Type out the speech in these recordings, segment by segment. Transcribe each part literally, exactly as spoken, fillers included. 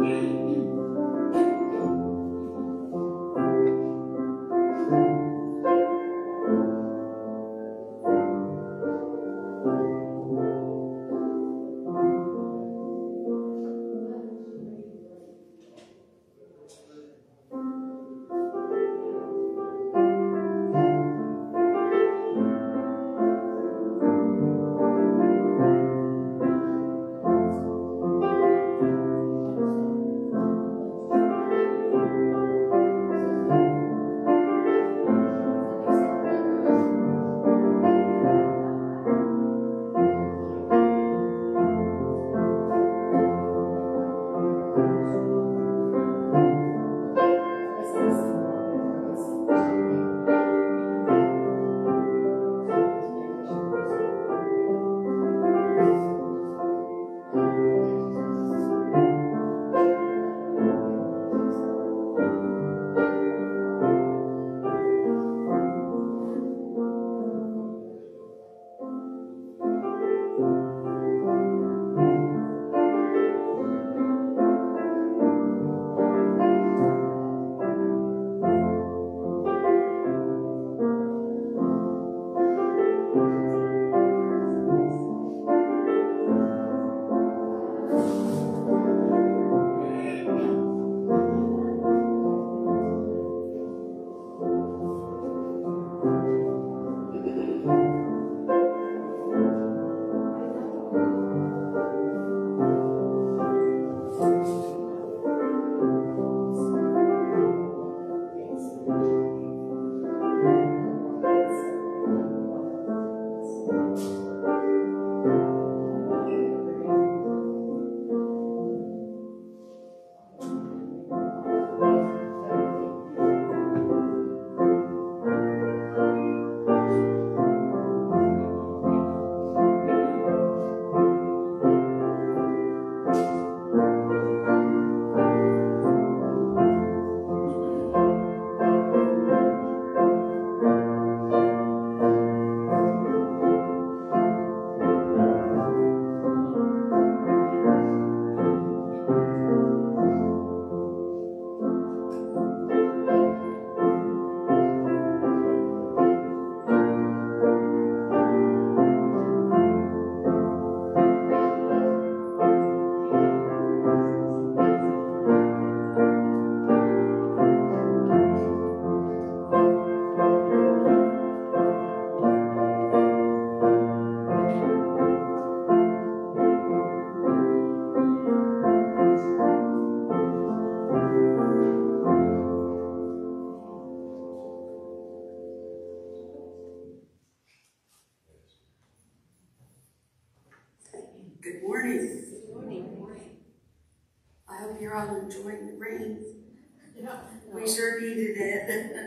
All enjoying the rain. Yeah. We sure needed it.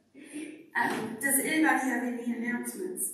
um, does anybody have any announcements?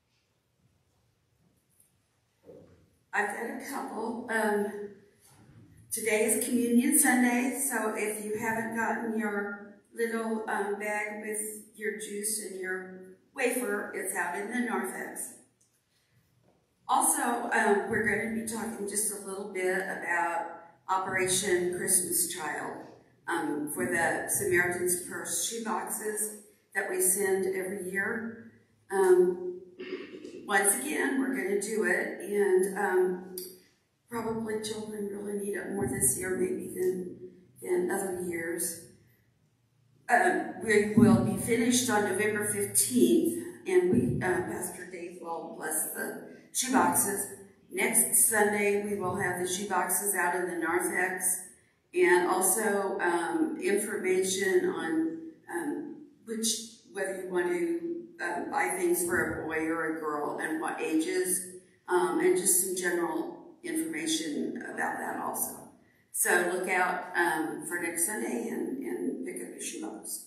I've got a couple. Um, today is Communion Sunday, so if you haven't gotten your little um, bag with your juice and your wafer, it's out in the narthex. Also, um, we're going to be talking just a little bit about Operation Christmas Child um, for the Samaritan's Purse shoeboxes that we send every year. Um, once again, we're going to do it, and um, probably children really need it more this year maybe than, than other years. Um, we will be finished on November fifteenth, and we, uh, Pastor Dave will bless the shoeboxes. Next Sunday, we will have the shoeboxes out in the narthex, and also um, information on um, which, whether you want to uh, buy things for a boy or a girl and what ages, um, and just some general information about that also. So look out um, for next Sunday and, and pick up your shoebox.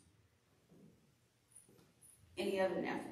Any other announcements?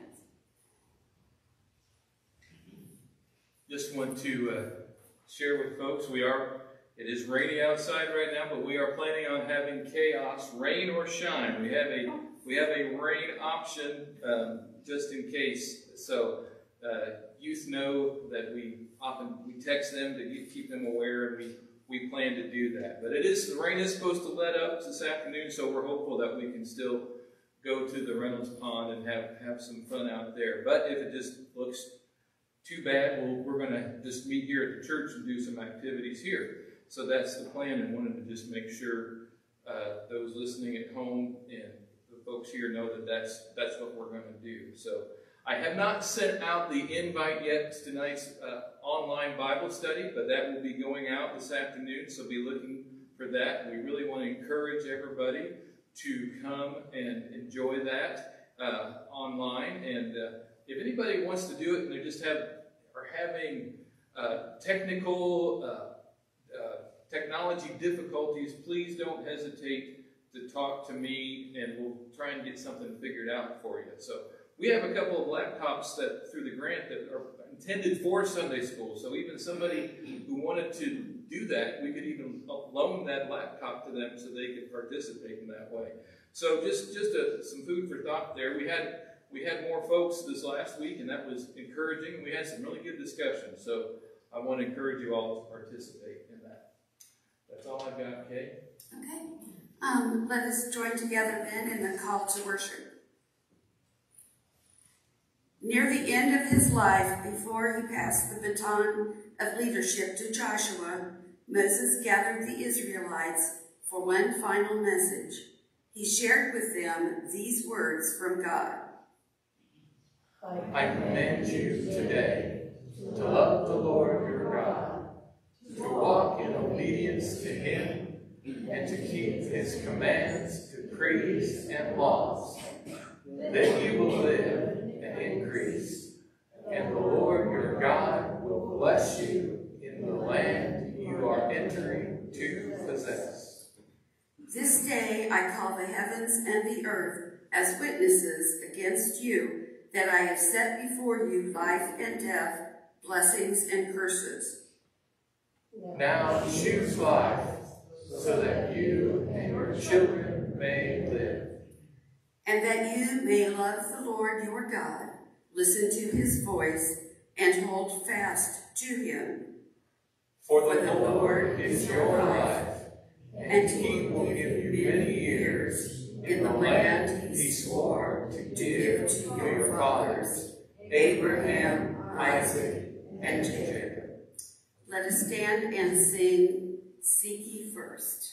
Just want to uh, share with folks, we are, it is rainy outside right now, but we are planning on having chaos, rain or shine. We have a, we have a rain option um, just in case. So uh, youth know that we often, we text them to keep them aware, and we we plan to do that. But it is, the rain is supposed to let up this afternoon, so we're hopeful that we can still go to the Reynolds Pond and have, have some fun out there. But if it just looks too bad, well, we're going to just meet here at the church and do some activities here. So that's the plan, and wanted to just make sure uh, those listening at home and the folks here know that that's, that's what we're going to do. So I have not sent out the invite yet to tonight's uh, online Bible study, but that will be going out this afternoon, so be looking for that. We really want to encourage everybody to come and enjoy that uh, online. And uh, if anybody wants to do it and they just have are having uh, technical uh, uh, technology difficulties, please don't hesitate to talk to me, and we'll try and get something figured out for you. So we have a couple of laptops that through the grant that are intended for Sunday school. So even somebody who wanted to do that, we could even loan that laptop to them so they could participate in that way. So just just a, some food for thought there. We had we had more folks this last week, and that was encouraging. We had some really good discussions. So I want to encourage you all to participate in that. That's all I've got, Kay. Okay. Um, let us join together then in the call to worship. Near the end of his life, before he passed the baton of leadership to Joshua, Moses gathered the Israelites for one final message. He shared with them these words from God. I command you today to love the Lord your God, to walk in obedience to him, and to keep his commands, decrees, and laws. Then you will live and increase, and the Lord your God will bless you in the land you are entering to possess. This day I call the heavens and the earth as witnesses against you, that I have set before you life and death, blessings and curses. Now choose life, so that you and your children may live. And that you may love the Lord your God, listen to his voice, and hold fast to him. For the Lord is your life, and he will give you many years in the land he swore to give to your fathers, Abraham, Isaac, and Jacob. Let us stand and sing, Seek Ye First.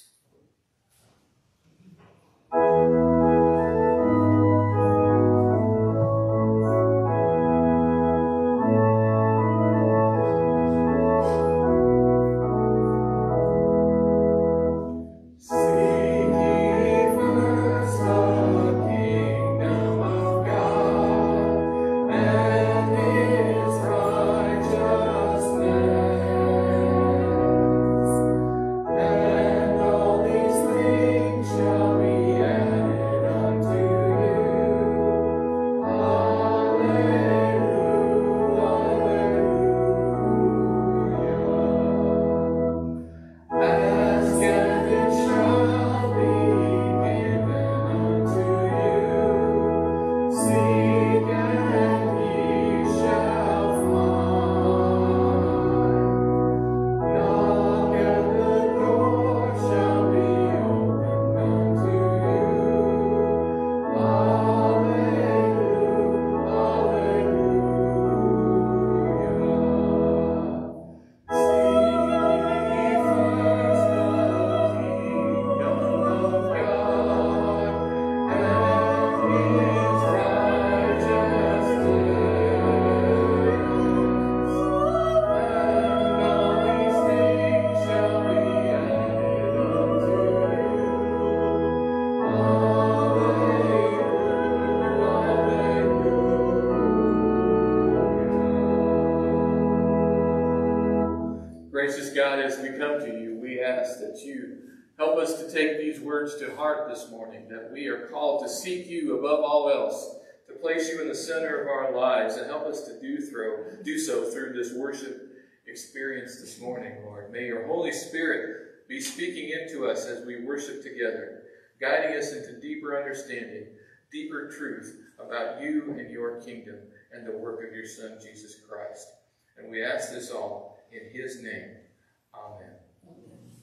Gracious God, as we come to you, we ask that you help us to take these words to heart this morning, that we are called to seek you above all else, to place you in the center of our lives, and help us to do, through, do so through this worship experience this morning, Lord. May your Holy Spirit be speaking into us as we worship together, guiding us into deeper understanding, deeper truth about you and your kingdom and the work of your Son, Jesus Christ. And we ask this all in his name. Amen.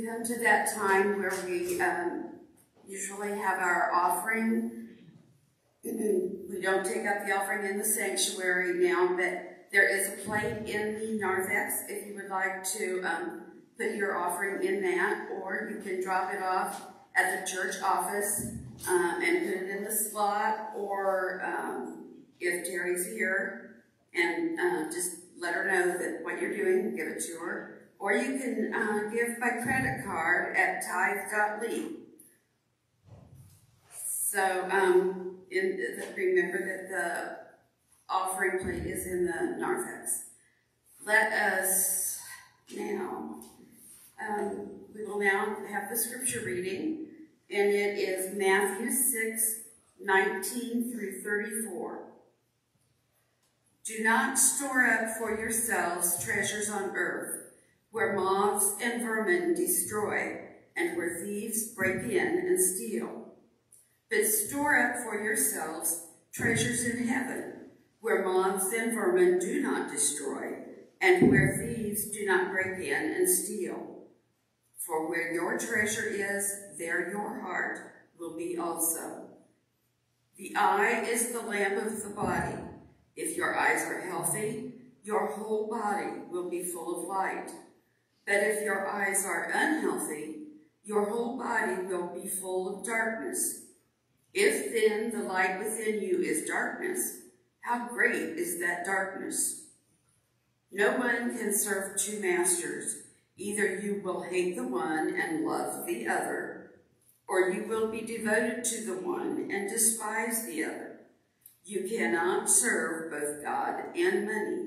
we come to that time where we um, usually have our offering. We don't take up the offering in the sanctuary now, but there is a plate in the narthex if you would like to um, put your offering in that, or you can drop it off at the church office um, and put it in the slot, or um, if Terry's here, and uh, just let her know that what you're doing, give it to her. Or you can uh, give by credit card at tithe dot l e. So um, in the, remember that the offering plate is in the narthex. Let us now, um, we will now have the scripture reading, and it is Matthew six, nineteen through thirty-four. Do not store up for yourselves treasures on earth, where moths and vermin destroy, and where thieves break in and steal. But store up for yourselves treasures in heaven, where moths and vermin do not destroy, and where thieves do not break in and steal. For where your treasure is, there your heart will be also. The eye is the lamp of the body. If your eyes are healthy, your whole body will be full of light. But if your eyes are unhealthy, your whole body will be full of darkness. If then the light within you is darkness, how great is that darkness? No one can serve two masters. Either you will hate the one and love the other, or you will be devoted to the one and despise the other. You cannot serve both God and money.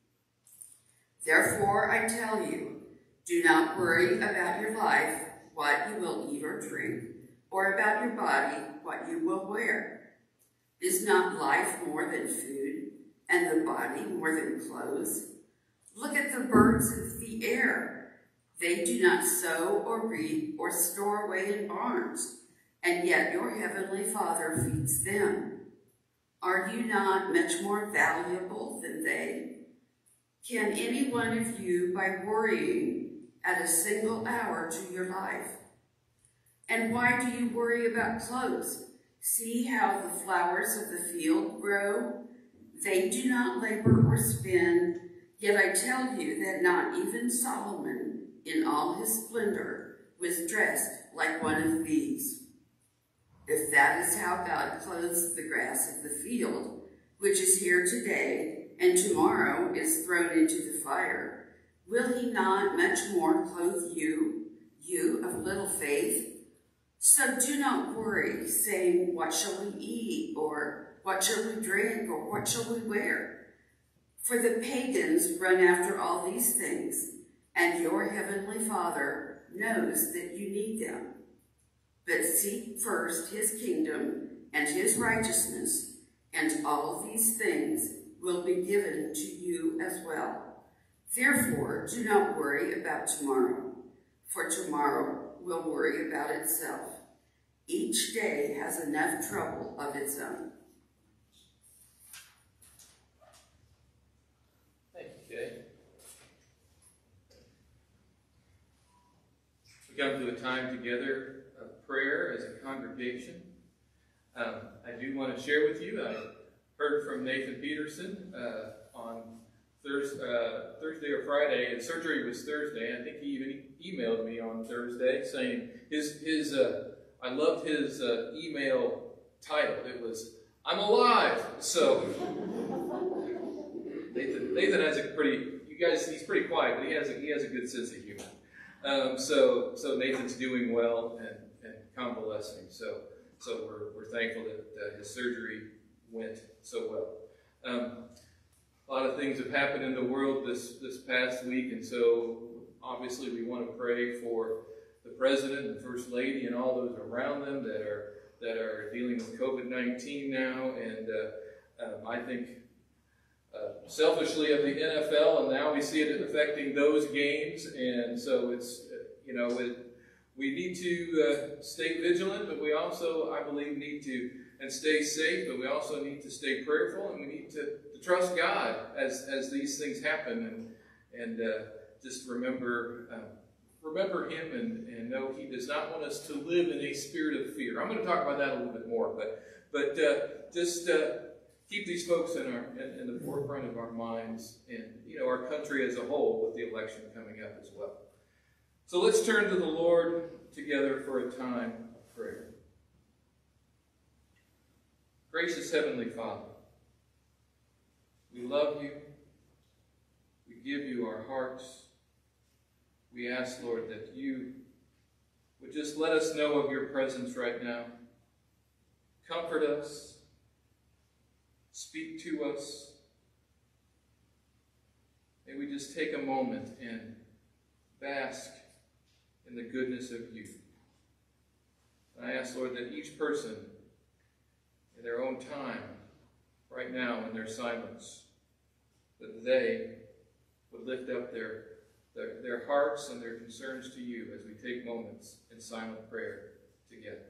Therefore, I tell you, do not worry about your life, what you will eat or drink, or about your body, what you will wear. Is not life more than food, and the body more than clothes? Look at the birds of the air. They do not sow or reap or store away in barns, and yet your heavenly Father feeds them. Are you not much more valuable than they? Can any one of you, by worrying, add a single hour to your life? And why do you worry about clothes? See how the flowers of the field grow? They do not labor or spin, yet I tell you that not even Solomon, in all his splendor, was dressed like one of these. If that is how God clothes the grass of the field, which is here today and tomorrow is thrown into the fire, will he not much more clothe you, you of little faith? So do not worry, saying, what shall we eat, or what shall we drink, or what shall we wear? For the pagans run after all these things, and your heavenly Father knows that you need them. But seek first his kingdom and his righteousness, and all these things will be given to you as well. Therefore, do not worry about tomorrow, for tomorrow will worry about itself. Each day has enough trouble of its own. Thank you, Kay. We come to a time together of prayer as a congregation. Um, I do want to share with you, I heard from Nathan Peterson uh, on Thursday, uh, Thursday or Friday, and surgery was Thursday. I think he even emailed me on Thursday saying his, his uh, I loved his uh, email title. It was, I'm alive. So Nathan, Nathan has a pretty, you guys, he's pretty quiet, but he has a, he has a good sense of humor. Um, so, so Nathan's doing well and, and convalescing. So, so we're, we're thankful that uh, his surgery went so well. Um, a lot of things have happened in the world this, this past week, and so obviously we want to pray for the President and the First Lady and all those around them that are that are dealing with COVID nineteen now. And uh, um, I think uh, selfishly of the N F L, and now we see it affecting those games. And so it's, uh, you know, it, we need to uh, stay vigilant, but we also, I believe, need to, and stay safe, but we also need to stay prayerful, and we need to, to trust God as, as these things happen. And, and uh, just remember, um, remember him and, and know he does not want us to live in a spirit of fear. I'm going to talk about that a little bit more, but but uh, just uh, keep these folks in our in, in the forefront of our minds, and you know our country as a whole with the election coming up as well. So let's turn to the Lord together for a time of prayer. Gracious Heavenly Father, we love you. We give you our hearts. We ask, Lord, that you would just let us know of your presence right now. Comfort us. Speak to us. May we just take a moment and bask in the goodness of you. And I ask, Lord, that each person in their own time, right now in their silence, that they would lift up their, their, their hearts and their concerns to you as we take moments in silent prayer together.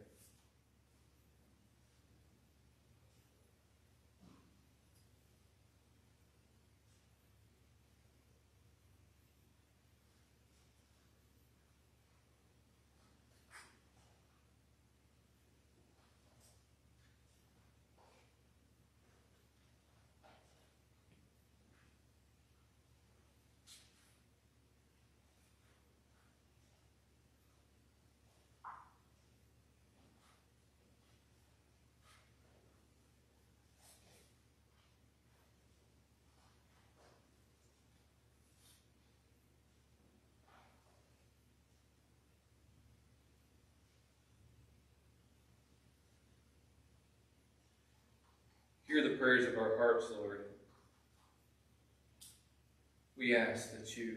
Hear the prayers of our hearts, Lord. We ask that you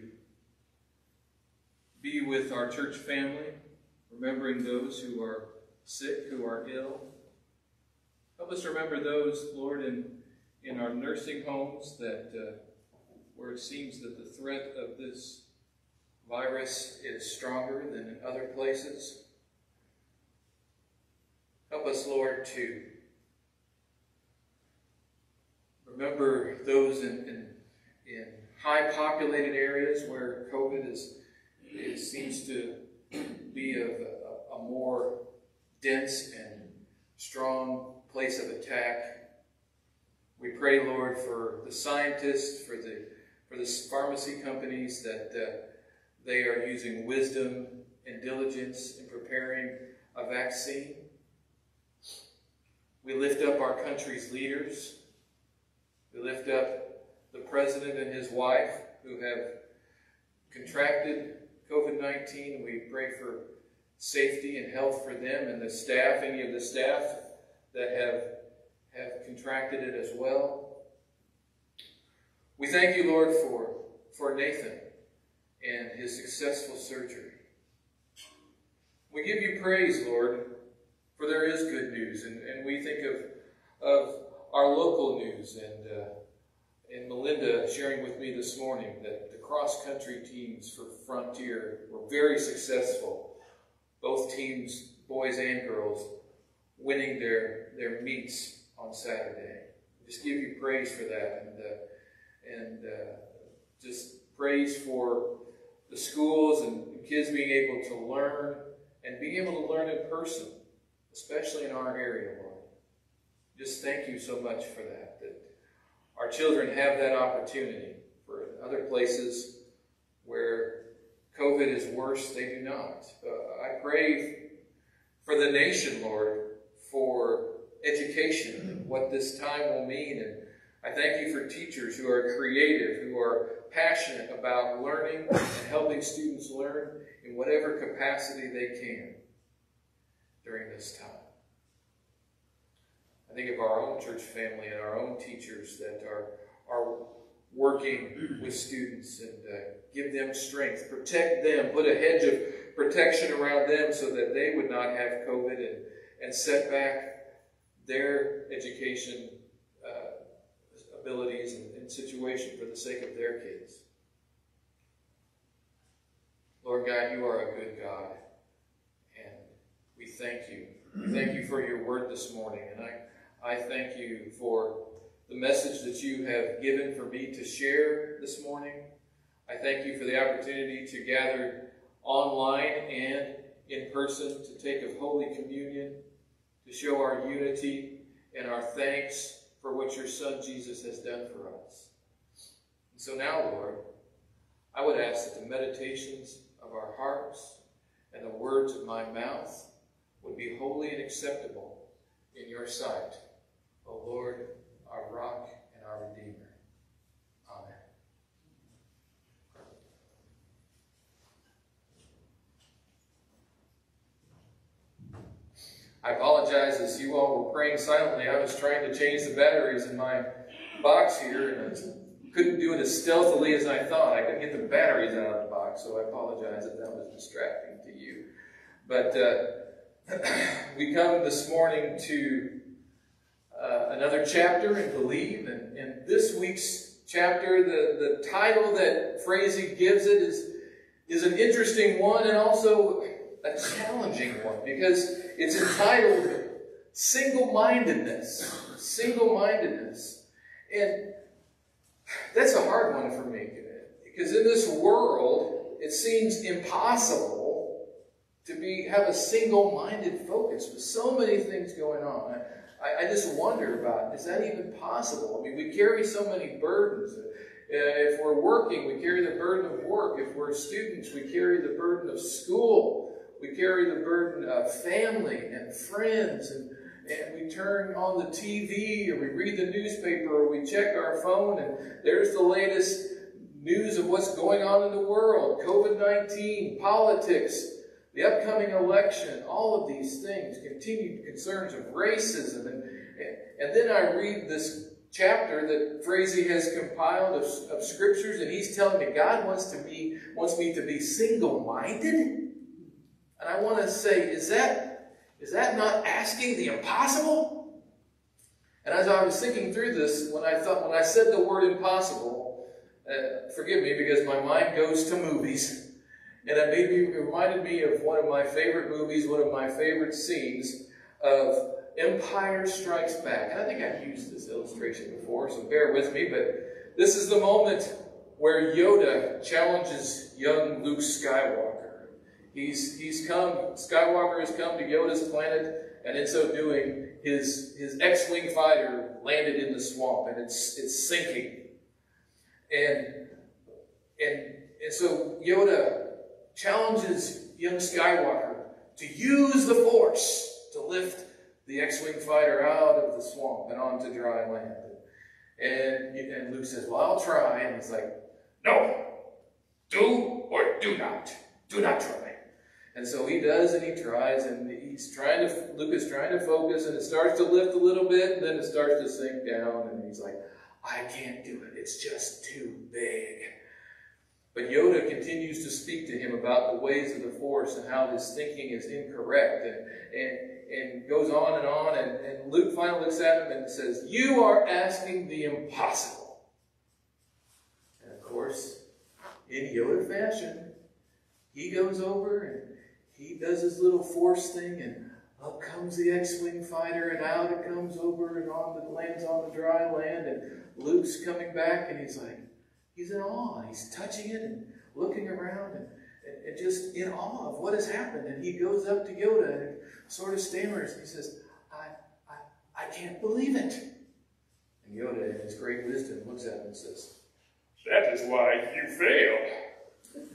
be with our church family, remembering those who are sick, who are ill. Help us remember those, Lord, in, in our nursing homes that uh, where it seems that the threat of this virus is stronger than in other places. Help us, Lord, to remember those in, in, in high populated areas where COVID is, it seems to be of a, a more dense and strong place of attack. We pray, Lord, for the scientists, for the, for the pharmacy companies, that uh, they are using wisdom and diligence in preparing a vaccine. We lift up our country's leaders. We lift up the president and his wife who have contracted COVID nineteen. We pray for safety and health for them and the staff, any of the staff that have, have contracted it as well. We thank you, Lord, for, for Nathan and his successful surgery. We give you praise, Lord, for there is good news, and, and we think of, of our local news, and uh, and Melinda sharing with me this morning that the cross-country teams for Frontier were very successful. Both teams, boys and girls, winning their, their meets on Saturday. Just give you praise for that, and uh, and uh, just praise for the schools and kids being able to learn and being able to learn in person, especially in our area, Lord. Just thank you so much for that, that our children have that opportunity. For other places where COVID is worse, they do not. Uh, I pray for the nation, Lord, for education and what this time will mean. And I thank you for teachers who are creative, who are passionate about learning and helping students learn in whatever capacity they can during this time. I think of our own church family and our own teachers that are, are working with students, and uh, give them strength, protect them, put a hedge of protection around them so that they would not have COVID and, and set back their education uh, abilities and, and situation for the sake of their kids. Lord God, you are a good God, and we thank you. We thank you for your word this morning, and I I thank you for the message that you have given for me to share this morning. I thank you for the opportunity to gather online and in person, to take of Holy Communion, to show our unity and our thanks for what your Son Jesus has done for us. And so now, Lord, I would ask that the meditations of our hearts and the words of my mouth would be holy and acceptable in your sight, O Lord, our rock and our Redeemer. Amen. I apologize as you all were praying silently. I was trying to change the batteries in my box here, and I couldn't do it as stealthily as I thought. I couldn't get the batteries out of the box, so I apologize if that was distracting to you. But uh, we come this morning to uh, another chapter in Believe, and, and this week's chapter, the, the title that Frazee gives it is, is an interesting one and also a challenging one, because it's entitled Single-Mindedness. Single-Mindedness. And that's a hard one for me, because in this world, it seems impossible to be have a single-minded focus with so many things going on. I, I just wonder about, is that even possible? I mean, we carry so many burdens. Uh, if we're working, we carry the burden of work. If we're students, we carry the burden of school. We carry the burden of family and friends, and, and we turn on the T V, or we read the newspaper, or we check our phone, and there's the latest news of what's going on in the world. COVID nineteen, politics, the upcoming election, all of these things, continued concerns of racism. And, and then I read this chapter that Frazee has compiled of, of scriptures, and he's telling me God wants to be wants me to be single-minded. And I want to say, is that, is that not asking the impossible? And as I was thinking through this, when I thought, when I said the word impossible, uh, forgive me because my mind goes to movies. And it made me, it reminded me of one of my favorite movies, one of my favorite scenes of Empire Strikes Back. And I think I've used this illustration before, so bear with me. But this is the moment where Yoda challenges young Luke Skywalker. He's, he's come, Skywalker has come to Yoda's planet, and in so doing, his, his X-Wing fighter landed in the swamp, and it's, it's sinking. And, and, and so Yoda challenges young Skywalker to use the Force to lift the X-Wing fighter out of the swamp and onto dry land. And, and Luke says, well, I'll try. And he's like, no, do or do not. Do not try. And so he does, and he tries, and he's trying to, Luke is trying to focus, and it starts to lift a little bit, and then it starts to sink down, and he's like, I can't do it. It's just too big. But Yoda continues to speak to him about the ways of the Force and how his thinking is incorrect, and, and, and goes on and on, and, and Luke finally looks at him and says, you are asking the impossible. And of course, in Yoda fashion, he goes over and he does his little Force thing, and up comes the X-Wing fighter, and out it comes over and on the lands on the dry land, and Luke's coming back, and he's like, he's in awe. He's touching it and looking around and, and, and just in awe of what has happened. And he goes up to Yoda and sort of stammers, and he says, I, I, I can't believe it. And Yoda, in his great wisdom, looks at him and says, that is why you failed.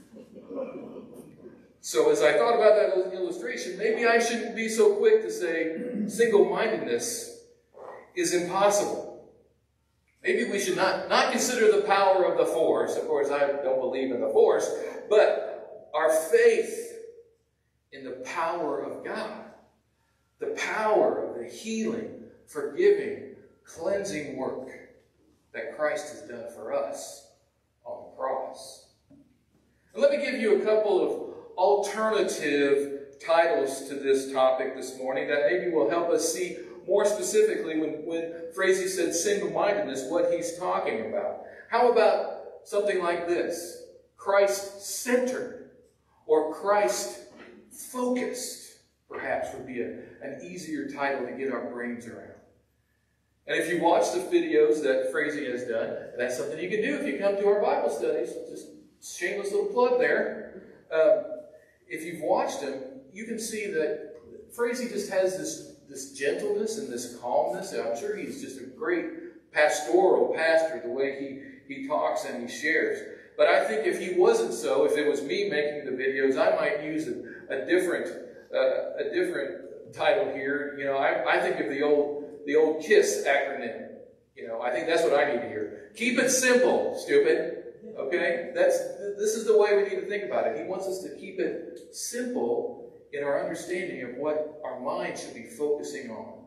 So as I thought about that illustration, maybe I shouldn't be so quick to say single-mindedness is impossible. Maybe we should not, not consider the power of the Force. Of course, I don't believe in the Force, but our faith in the power of God, the power of the healing, forgiving, cleansing work that Christ has done for us on the cross. And let me give you a couple of alternative titles to this topic this morning that maybe will help us see more specifically when, when Frazee said single-mindedness, what he's talking about. How about something like this? Christ-centered or Christ-focused, perhaps, would be a, an easier title to get our brains around. And if you watch the videos that Frazee has done, and that's something you can do if you come to our Bible studies, just shameless little plug there. Uh, if you've watched him, you can see that Frazee just has this, this gentleness and this calmness. And I'm sure he's just a great pastoral pastor, the way he, he talks and he shares. But I think if he wasn't so, if it was me making the videos, I might use a, a different uh, a different title here. You know, I, I think of the old the old KISS acronym. You know, I think that's what I need to hear. Keep it simple, stupid. Okay? That's this is the way we need to think about it. He wants us to keep it simple in our understanding of what our mind should be focusing on.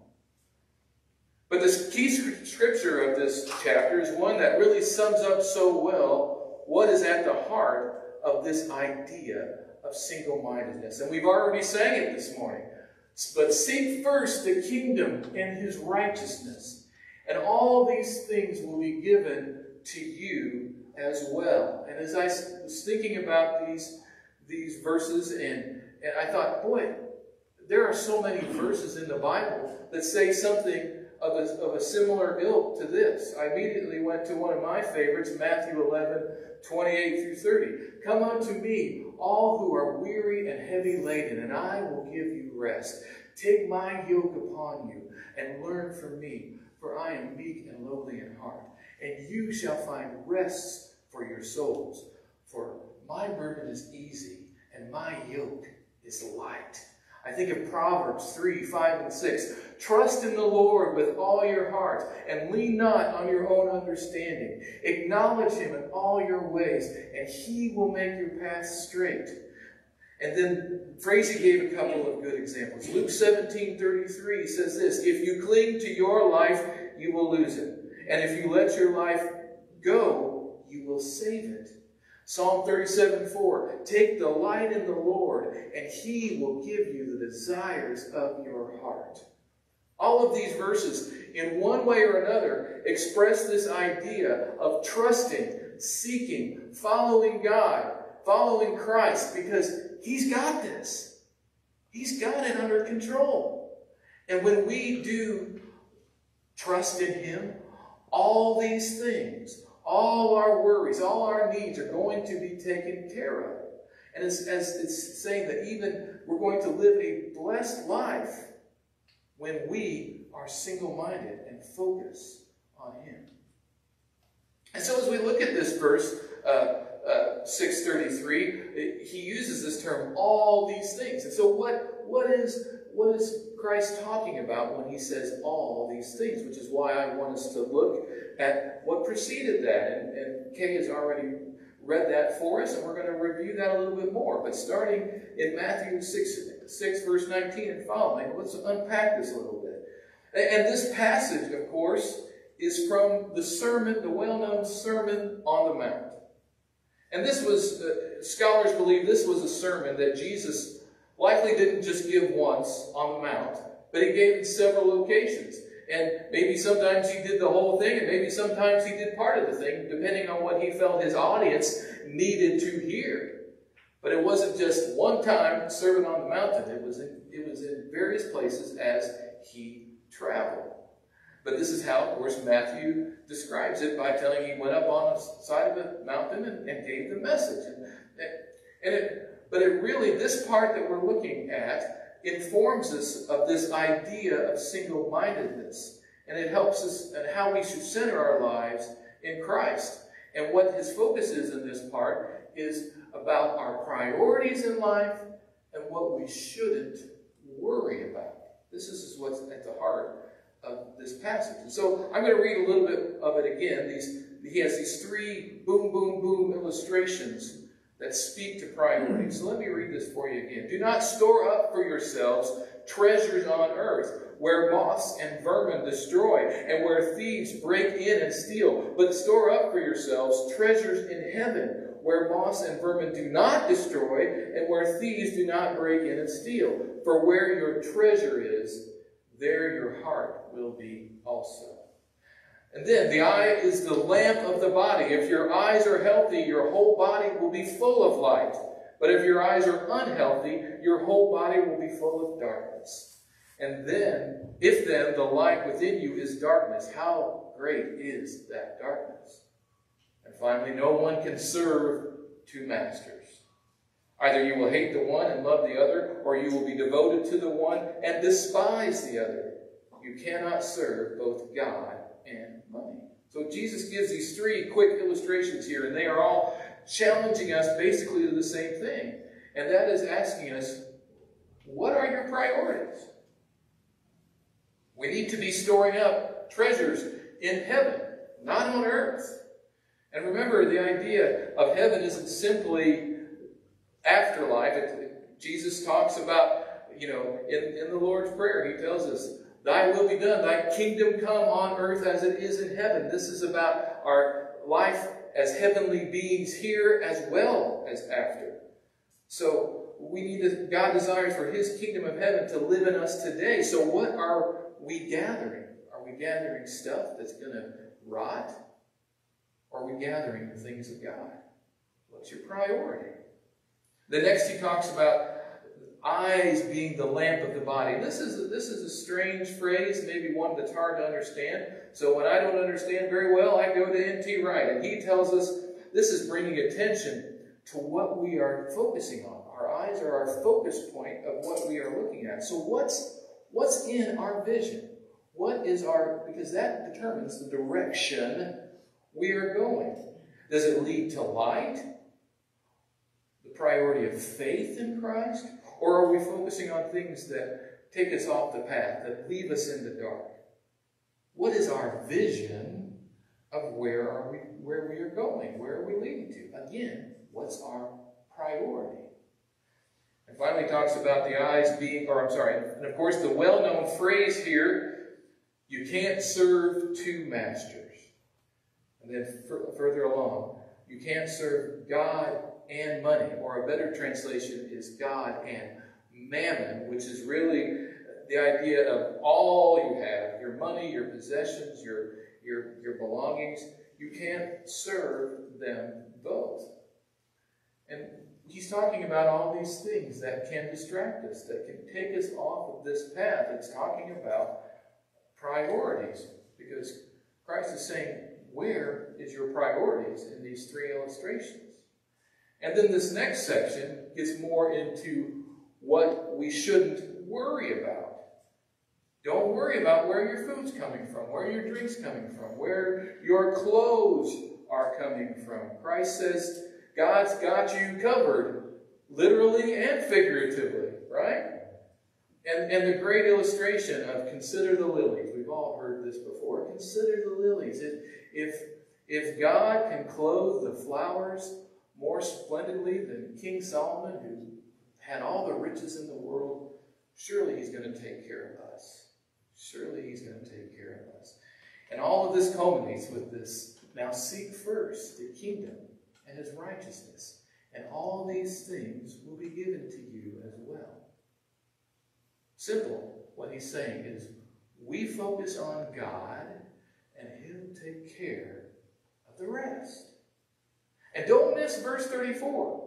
But this key scripture of this chapter is one that really sums up so well what is at the heart of this idea of single-mindedness. And we've already sang it this morning. But seek first the kingdom and his righteousness, and all these things will be given to you as well. And as I was thinking about these, these verses, and, and I thought, boy, there are so many verses in the Bible that say something of a, of a similar ilk to this. I immediately went to one of my favorites, Matthew eleven, twenty-eight through thirty. Come unto me, all who are weary and heavy laden, and I will give you rest. Take my yoke upon you, and learn from me, for I am meek and lowly in heart, and you shall find rest for your souls. For my burden is easy, and my yoke is light. I think of Proverbs three, five, and six. Trust in the Lord with all your heart, and lean not on your own understanding. Acknowledge him in all your ways, and he will make your paths straight. And then Frazee gave a couple of good examples. Luke seventeen, thirty-three says this, if you cling to your life, you will lose it. And if you let your life go, you will save it. Psalm thirty-seven, four, take delight in the Lord, and he will give you the desires of your heart. All of these verses, in one way or another, express this idea of trusting, seeking, following God, following Christ, because he's got this. He's got it under control. And when we do trust in him, all these things, all our worries, all our needs are going to be taken care of. And it's, as it's saying that even we're going to live a blessed life when we are single-minded and focus on him. And so as we look at this verse, uh, uh, six thirty-three, he uses this term, all these things. And so what, what, is, what is Christ talking about when he says all these things? Which is why I want us to look at what preceded that. And, and Kay has already read that for us, and we're going to review that a little bit more. But starting in Matthew six, six verse nineteen and following, let's unpack this a little bit. And this passage, of course, is from the sermon, the well-known Sermon on the Mount. And this was, uh, scholars believe this was a sermon that Jesus likely didn't just give once on the Mount, but he gave in several occasions. And maybe sometimes he did the whole thing, and maybe sometimes he did part of the thing, depending on what he felt his audience needed to hear. But it wasn't just one time Sermon on the Mountain. It was in, it was in various places as he traveled. But this is how, of course, Matthew describes it by telling he went up on the side of a mountain and, and gave the message. And, and it, but it really, this part that we're looking at informs us of this idea of single-mindedness. And it helps us in how we should center our lives in Christ. And what his focus is in this part is about our priorities in life and what we shouldn't worry about. This is what's at the heart of this passage. And so I'm going to read a little bit of it again. These, he has these three boom, boom, boom illustrations that speak to priorities. So let me read this for you again. Do not store up for yourselves treasures on earth, where moths and vermin destroy, and where thieves break in and steal. But store up for yourselves treasures in heaven, where moths and vermin do not destroy, and where thieves do not break in and steal. For where your treasure is, there your heart will be also. And then, the eye is the lamp of the body. If your eyes are healthy, your whole body will be full of light. But if your eyes are unhealthy, your whole body will be full of darkness. And then, if then the light within you is darkness, how great is that darkness? And finally, no one can serve two masters. Either you will hate the one and love the other, or you will be devoted to the one and despise the other. You cannot serve both God and money. So Jesus gives these three quick illustrations here, and they are all challenging us basically to the same thing. And that is asking us, what are your priorities? We need to be storing up treasures in heaven, not on earth. And remember, the idea of heaven isn't simply afterlife. It, Jesus talks about, you know, in, in the Lord's Prayer, he tells us, thy will be done, thy kingdom come on earth as it is in heaven. This is about our life as heavenly beings here as well as after. So we need to, God desires for his kingdom of heaven to live in us today. So what are we gathering? Are we gathering stuff that's going to rot? Or are we gathering the things of God? What's your priority? The next he talks about eyes being the lamp of the body. This is, this is a strange phrase, maybe one that's hard to understand. So when I don't understand very well, I go to N T Wright. And he tells us this is bringing attention to what we are focusing on. Our eyes are our focus point of what we are looking at. So what's, what's in our vision? What is our, because that determines the direction we are going. Does it lead to light? The priority of faith in Christ? Or are we focusing on things that take us off the path, that leave us in the dark? What is our vision of where are we, where we are going? Where are we leading to? Again, what's our priority? And finally, he talks about the eyes being, or I'm sorry, and of course the well-known phrase here, you can't serve two masters. And then further along, you can't serve God and money, or a better translation is God and mammon, which is really the idea of all you have, your money, your possessions, your, your, your belongings. You can't serve them both. And he's talking about all these things that can distract us, that can take us off of this path. It's talking about priorities, because Christ is saying, where is your priorities in these three illustrations? And then this next section gets more into what we shouldn't worry about. Don't worry about where your food's coming from, where your drink's coming from, where your clothes are coming from. Christ says God's got you covered, literally and figuratively, right? And, and the great illustration of consider the lilies. We've all heard this before. Consider the lilies. If, if, if God can clothe the flowers more splendidly than King Solomon, who had all the riches in the world, surely he's going to take care of us. Surely he's going to take care of us. And all of this culminates with this, now seek first the kingdom and his righteousness, and all these things will be given to you as well. Simple. What he's saying is, we focus on God, and he'll take care of the rest. And don't miss verse thirty-four.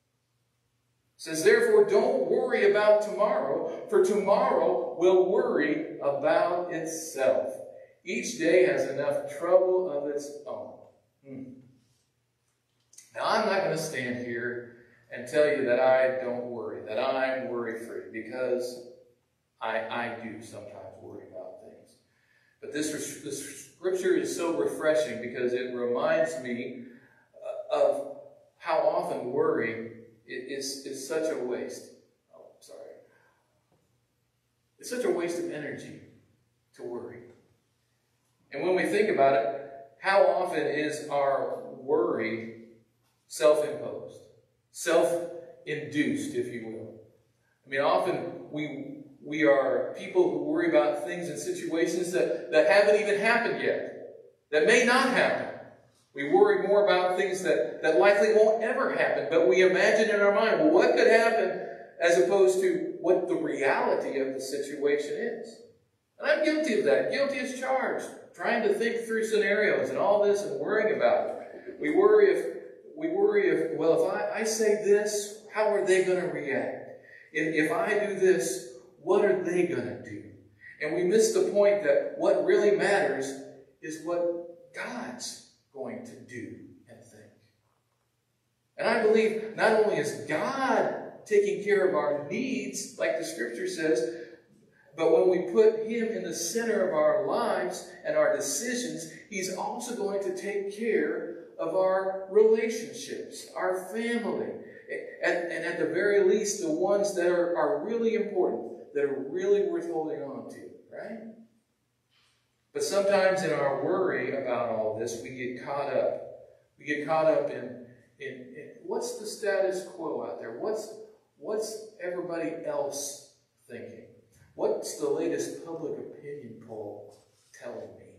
It says, therefore, don't worry about tomorrow, for tomorrow will worry about itself. Each day has enough trouble of its own. Hmm. Now, I'm not going to stand here and tell you that I don't worry, that I'm worry-free, because I, I do sometimes worry about things. But this, this scripture is so refreshing because it reminds me of how often worry is, is such a waste. Oh, sorry. It's such a waste of energy to worry. And when we think about it, how often is our worry self-imposed, self-induced, if you will? I mean, often we, we are people who worry about things and situations that, that haven't even happened yet, that may not happen. We worry more about things that, that likely won't ever happen, but we imagine in our mind, well, what could happen, as opposed to what the reality of the situation is. And I'm guilty of that. Guilty as charged. Trying to think through scenarios and all this and worrying about it. We worry if, we worry if, well, if I, I say this, how are they going to react? If, if I do this, what are they going to do? And we miss the point that what really matters is what God's going to do and think. And I believe not only is God taking care of our needs, like the scripture says, but when we put him in the center of our lives and our decisions, he's also going to take care of our relationships, our family, and, and at the very least, the ones that are, are really important, that are really worth holding on to, right? But sometimes in our worry about all this, we get caught up. We get caught up in, in, in what's the status quo out there? What's, what's everybody else thinking? What's the latest public opinion poll telling me?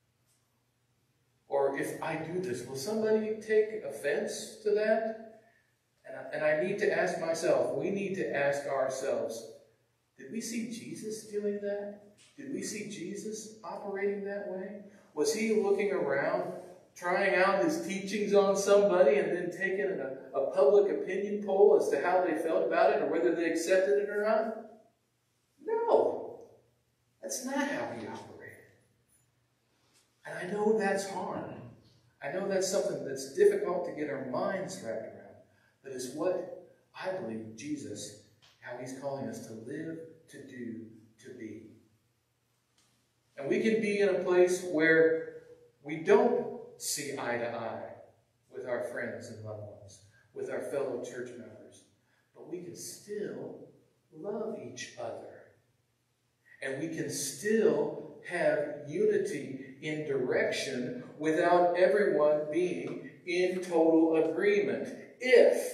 Or if I do this, will somebody take offense to that? And I, and I need to ask myself, we need to ask ourselves, did we see Jesus doing that? Did we see Jesus operating that way? Was he looking around, trying out his teachings on somebody and then taking a, a public opinion poll as to how they felt about it or whether they accepted it or not? No. That's not how he operated. And I know that's hard. I know that's something that's difficult to get our minds wrapped around. But it's what I believe Jesus, how he's calling us to live, to do, to be. And we can be in a place where we don't see eye to eye with our friends and loved ones, with our fellow church members. But we can still love each other. And we can still have unity in direction without everyone being in total agreement. If,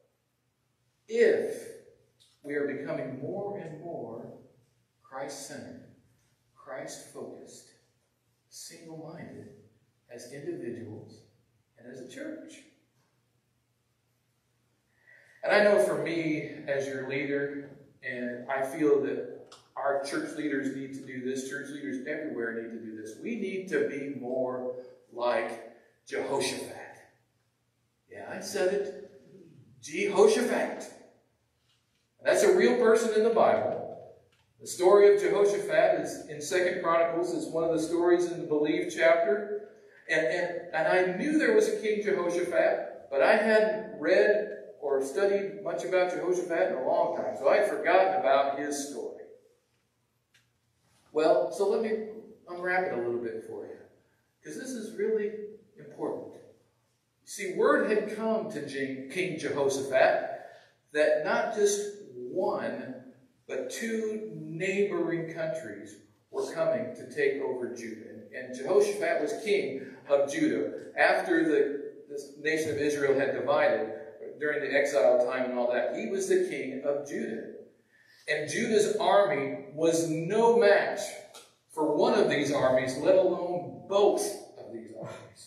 if we are becoming more and more Christ-centered, Christ-focused, single-minded as individuals and as a church. And I know for me, as your leader, and I feel that our church leaders need to do this, church leaders everywhere need to do this. We need to be more like Jehoshaphat. Yeah, I said it. Jehoshaphat. That's a real person in the Bible. The story of Jehoshaphat is in Second Chronicles. It's one of the stories in the Believe chapter. And, and, and I knew there was a king Jehoshaphat, but I hadn't read or studied much about Jehoshaphat in a long time. So I had forgotten about his story. Well, so let me unwrap it a little bit for you. Because this is really important. See, word had come to King Jehoshaphat that not just one, but two neighboring countries were coming to take over Judah. And Jehoshaphat was king of Judah. After the, the nation of Israel had divided during the exile time and all that, he was the king of Judah. And Judah's army was no match for one of these armies, let alone both of these armies.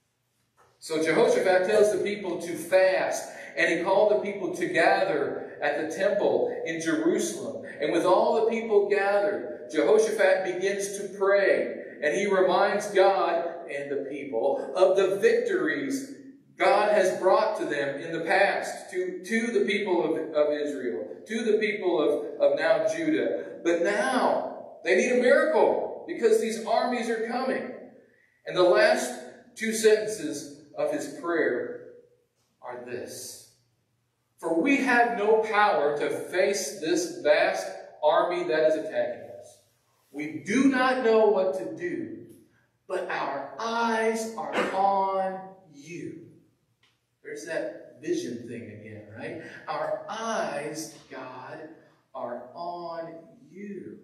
So Jehoshaphat tells the people to fast, and he called the people to gather at the temple in Jerusalem. And with all the people gathered, Jehoshaphat begins to pray, and he reminds God and the people of the victories God has brought to them in the past, to, to the people of, of Israel, to the people of, of now Judah. But now they need a miracle because these armies are coming. And the last two sentences of his prayer are this: for we have no power to face this vast army that is attacking us. We do not know what to do, but our eyes are on you. There's that vision thing again, right? Our eyes, God, are on you.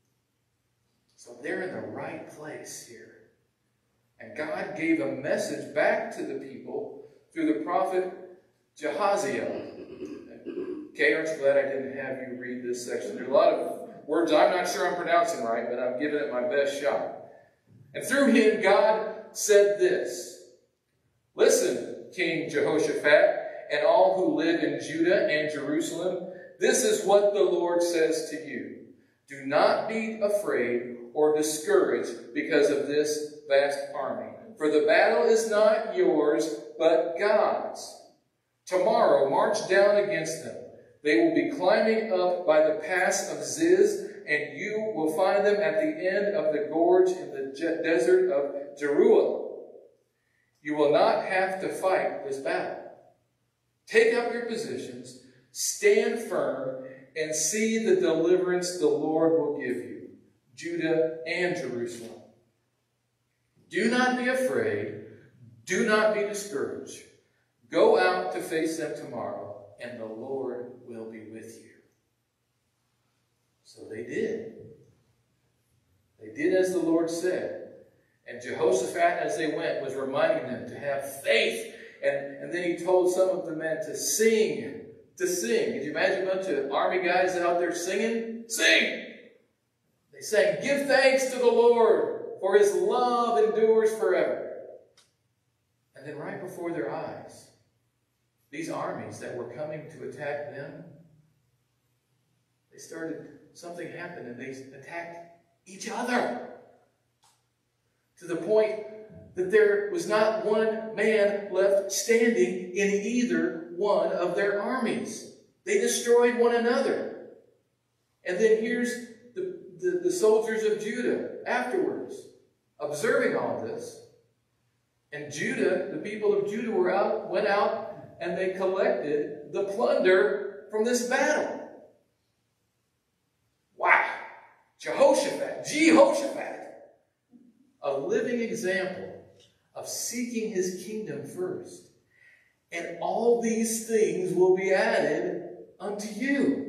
So they're in the right place here. And God gave a message back to the people through the prophet Jahaziel. Okay, aren't you glad I didn't have you read this section? There's a lot of words I'm not sure I'm pronouncing right, but I'm giving it my best shot. And through him, God said this: listen, King Jehoshaphat, and all who live in Judah and Jerusalem, this is what the Lord says to you. Do not be afraid or discouraged because of this vast army. For the battle is not yours, but God's. Tomorrow march down against them. They will be climbing up by the pass of Ziz, and you will find them at the end of the gorge in the desert of Jeruel. You will not have to fight this battle. Take up your positions, stand firm, and see the deliverance the Lord will give you, Judah and Jerusalem. Do not be afraid. Do not be discouraged. Go out to face them tomorrow, and the Lord will be with you. So they did. They did as the Lord said. And Jehoshaphat, as they went, was reminding them to have faith. And, and then he told some of the men to sing. To sing. Could you imagine a bunch of army guys out there singing? Sing! They sang, give thanks to the Lord, for his love endures forever. And then right before their eyes, these armies that were coming to attack them, they started, something happened and they attacked each other. To the point that there was not one man left standing in either one of their armies. They destroyed one another. And then here's the, the, the soldiers of Judah afterwards, observing all this. And Judah, the people of Judah were out, went out and they collected the plunder from this battle. Wow! Jehoshaphat, Jehoshaphat, a living example of seeking his kingdom first. And all these things will be added unto you.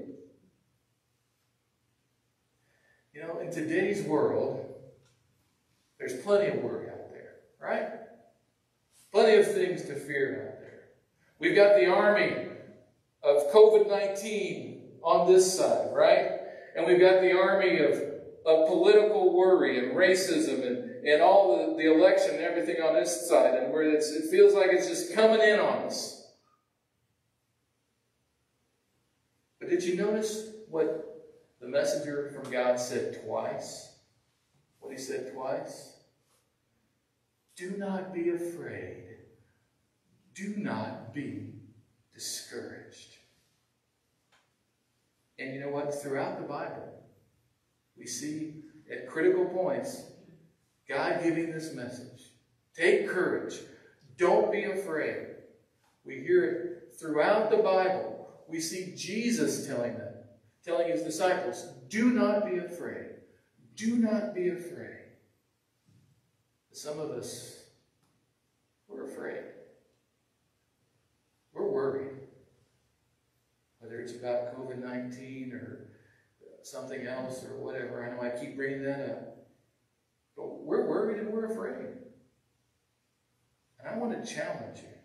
You know, in today's world, there's plenty of worry out there, right? Plenty of things to fear out there. We've got the army of COVID nineteen on this side, right? And we've got the army of, of political worry and racism and, and all the, the election and everything on this side, and where it's, it feels like it's just coming in on us. But did you notice what the messenger from God said twice? What he said twice? Do not be afraid. Do not be discouraged. And you know what? Throughout the Bible, we see at critical points, God giving this message. Take courage. Don't be afraid. We hear it throughout the Bible. We see Jesus telling them, telling his disciples, do not be afraid. Do not be afraid. Some of us, we're afraid. We're worried. Whether it's about COVID nineteen or something else or whatever. I know I keep bringing that up. But we're worried and we're afraid. And I want to challenge you.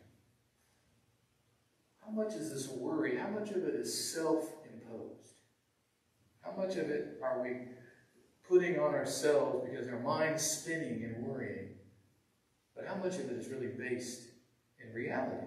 How much is this worry? How much of it is self-imposed? How much of it are we putting on ourselves because our mind's spinning and worrying? But how much of it is really based in reality?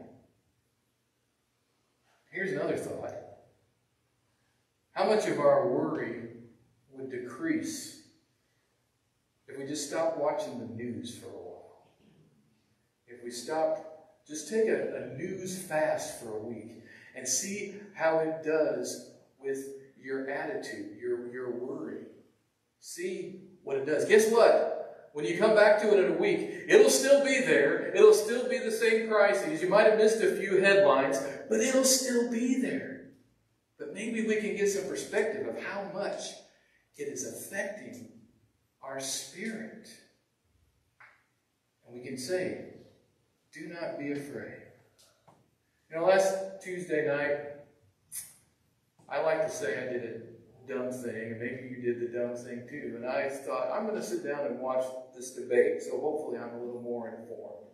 Here's another thought. How much of our worry would decrease if we just stopped watching the news for a while? If we stopped, just take a, a news fast for a week and see how it does with your attitude, your, your worry. See what it does. Guess what? When you come back to it in a week, it'll still be there. It'll still be the same crises. You might have missed a few headlines, but it'll still be there. But maybe we can get some perspective of how much it is affecting our spirit. And we can say, do not be afraid. You know, last Tuesday night, I like to say I did a dumb thing, and maybe you did the dumb thing too. And I thought, I'm going to sit down and watch this debate, so hopefully I'm a little more informed.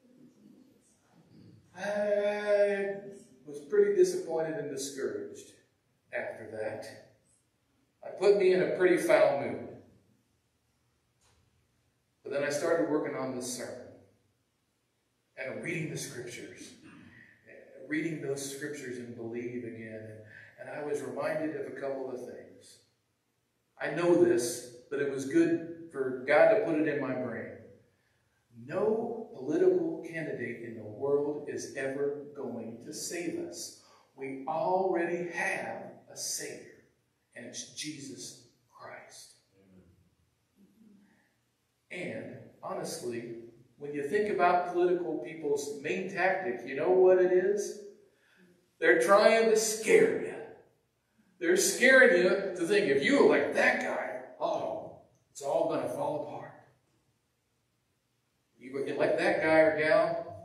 I was pretty disappointed and discouraged after that. It put me in a pretty foul mood. But then I started working on this sermon and reading the scriptures, reading those scriptures and believe again. And I was reminded of a couple of things. I know this, but it was good for God to put it in my brain. No political candidate in the world is ever going to save us. We already have a Savior, and it's Jesus Christ. And honestly, when you think about political people's main tactic, you know what it is? They're trying to scare you. They're scaring you to think if you were like that guy, oh, it's all going to fall apart. You get like that guy or gal,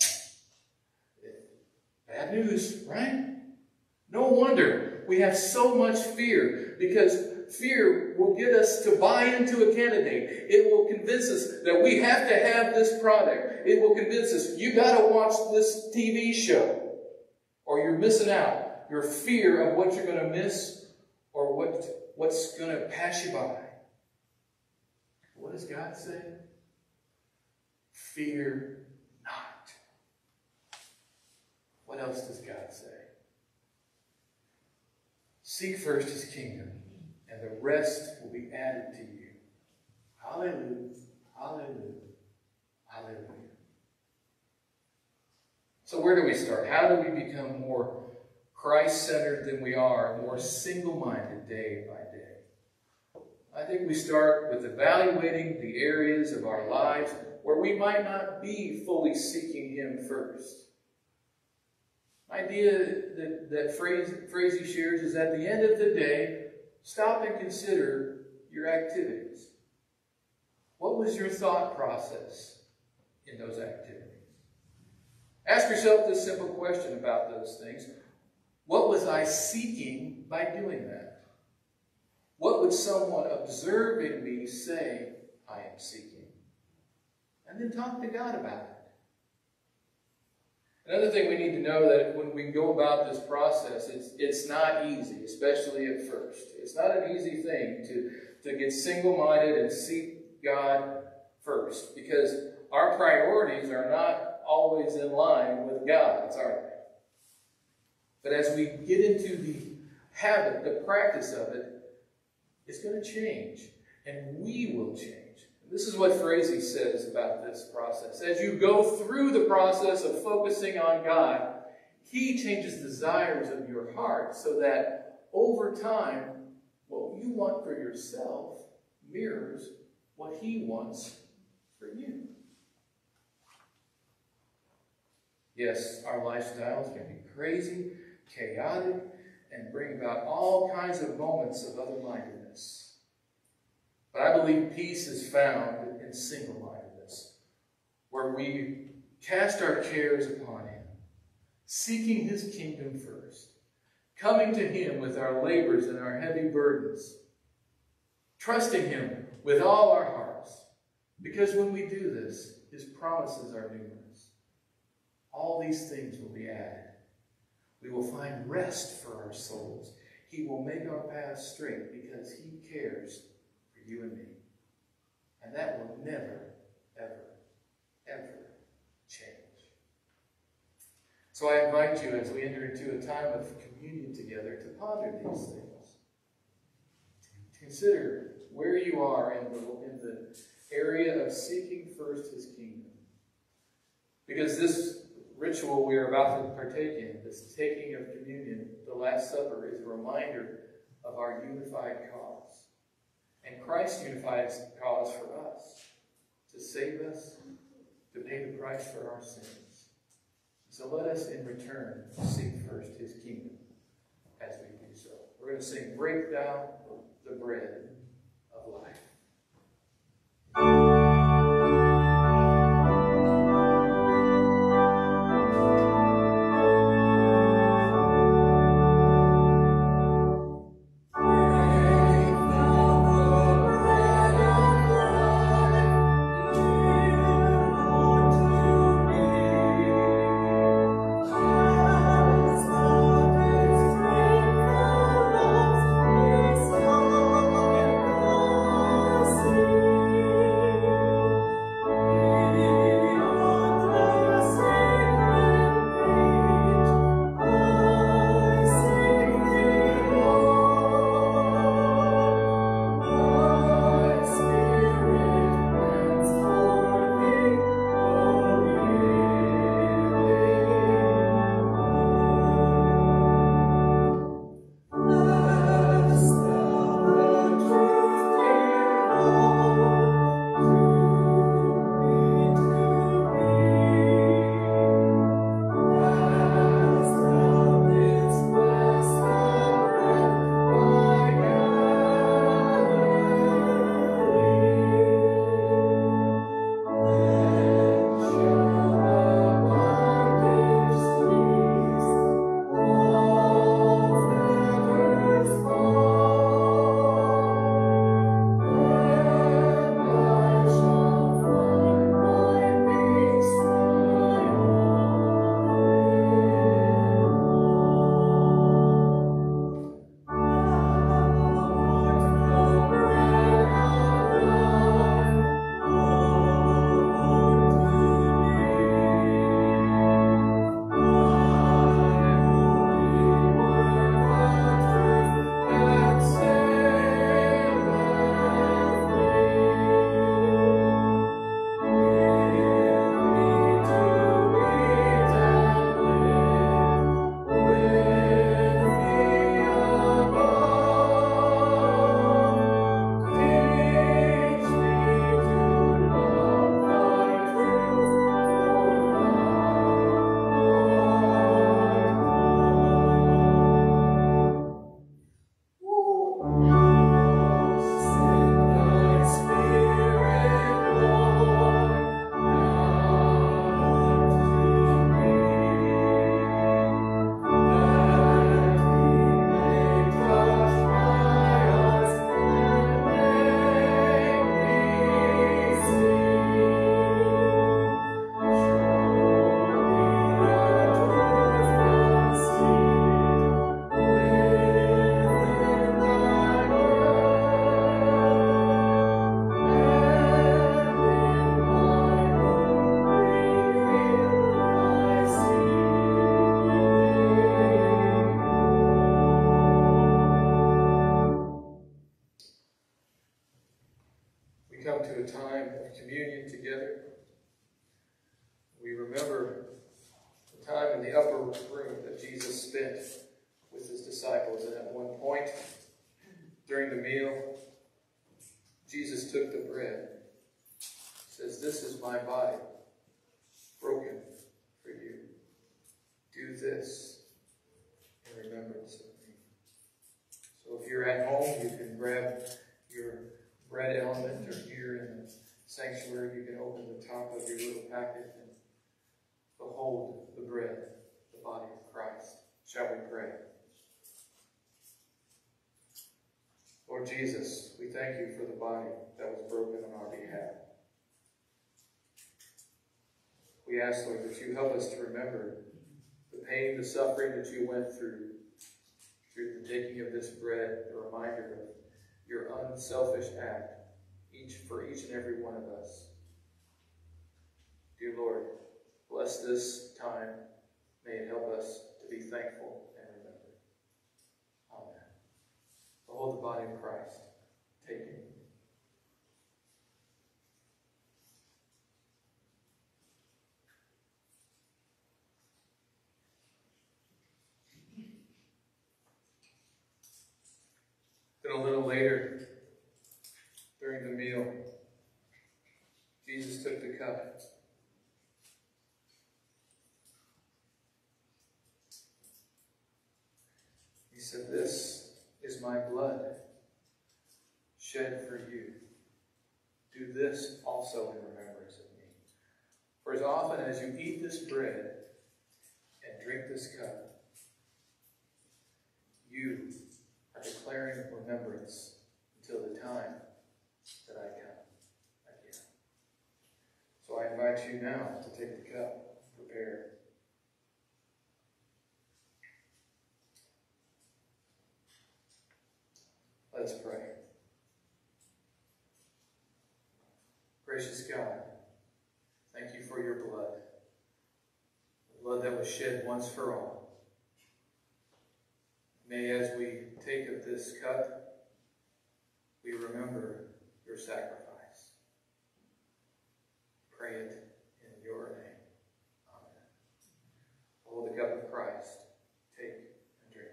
bad news, right? No wonder we have so much fear, because fear will get us to buy into a candidate. It will convince us that we have to have this product. It will convince us, you got to watch this T V show, or you're missing out. Your fear of what you're going to miss, or what, what's going to pass you by. What does God say? Fear not. What else does God say? Seek first His kingdom, and the rest will be added to you. Hallelujah. Hallelujah. Hallelujah. So where do we start? How do we become more Christ-centered than we are, more single-minded day by day? I think we start with evaluating the areas of our lives where we might not be fully seeking Him first. The idea that, that phrase, phrase he shares is, at the end of the day, stop and consider your activities. What was your thought process in those activities? Ask yourself this simple question about those things. What was I seeking by doing that? What would someone observing me say I am seeking? And then talk to God about it. Another thing we need to know, that when we go about this process, it's, it's not easy, especially at first. It's not an easy thing to, to get single-minded and seek God first, because our priorities are not always in line with God's, are they? But as we get into the habit, the practice of it, it's going to change, and we will change. This is what Frazee says about this process. As you go through the process of focusing on God, He changes the desires of your heart, so that over time, what you want for yourself mirrors what He wants for you. Yes, our lifestyles can be crazy, chaotic, and bring about all kinds of moments of other-mindedness. But I believe peace is found in single-mindedness, where we cast our cares upon Him, seeking His kingdom first, coming to Him with our labors and our heavy burdens, trusting Him with all our hearts. Because when we do this, His promises are numerous. All these things will be added. We will find rest for our souls. He will make our paths straight, because He cares for you and me. And that will never, ever, ever change. So I invite you, as we enter into a time of communion together, to ponder these things. Consider where you are in the, in the area of seeking first His kingdom. Because this ritual we are about to partake in, this taking of communion, the Last Supper, is a reminder of our unified cause. And Christ's unified cause for us, to save us, to pay the price for our sins. So let us in return seek first His kingdom as we do so. We're going to sing, "Break Down the Bread of Life." Thank you. upper room that Jesus spent with his disciples. And at one point, during the meal, Jesus took the bread. He says, "This is my body, broken for you. Do this in remembrance of me." So if you're at home, you can grab your bread element, or here in the sanctuary, you can open the top of your little packet and behold the bread, the body of Christ. Shall we pray? Lord Jesus, we thank you for the body that was broken on our behalf. We ask, Lord, that you help us to remember the pain, the suffering that you went through, through the taking of this bread, a reminder of your unselfish act, each for each and every one of us. Dear Lord, bless this time. May it help us to be thankful and remember. Amen. Behold the body of Christ. Take it. Then a little later, during the meal, Jesus took the cup. He said, "This is my blood shed for you. Do this also in remembrance of me. For as often as you eat this bread and drink this cup, you are declaring remembrance until the time that I come again." So I invite you now to take the cup and prepare. Let us pray. Gracious God, thank you for your blood, the blood that was shed once for all. May, as we take of this cup, we remember your sacrifice. Pray it in your name. Amen. Hold the cup of Christ. Take and drink.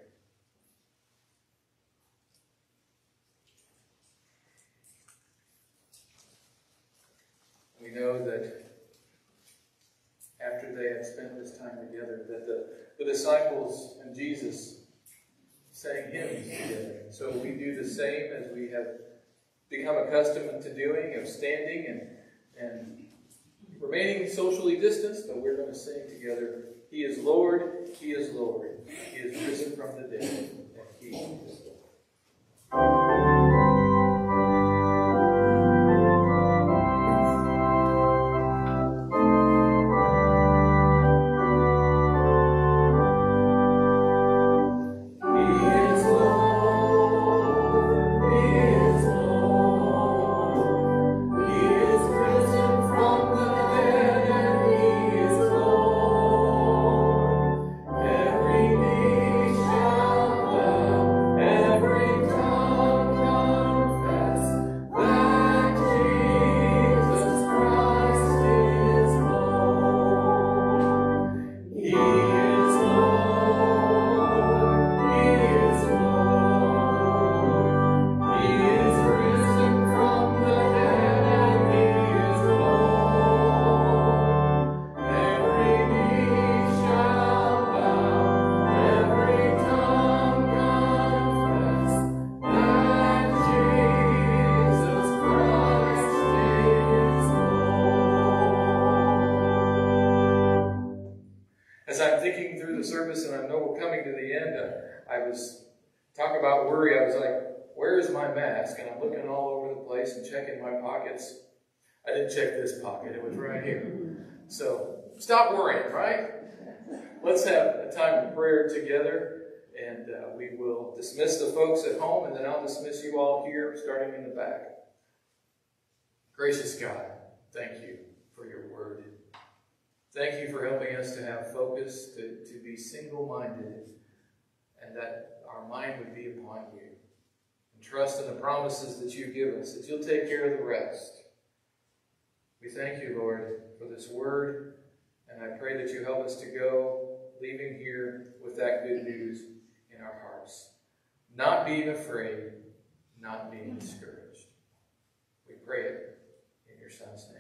We know that after they had spent this time together, that the, the disciples and Jesus sang hymns together. So we do the same as we have become accustomed to doing, of standing and, and remaining socially distanced, but we're going to sing together, "He is Lord, He is Lord, He is risen from the dead, and He is Lord." As I'm thinking through the service, and I know we're coming to the end, uh, I was talking about worry. I was like, where is my mask? And I'm looking all over the place and checking my pockets. I didn't check this pocket. It was right here. So stop worrying, right? Let's have a time of prayer together, and uh, we will dismiss the folks at home, and then I'll dismiss you all here, starting in the back. Gracious God, thank you for your word. Thank you for helping us to have focus, to, to be single-minded, and that our mind would be upon you. And trust in the promises that you give us, that you'll take care of the rest. We thank you, Lord, for this word, and I pray that you help us to go leaving here with that good news in our hearts. Not being afraid, not being discouraged. We pray it in your Son's name.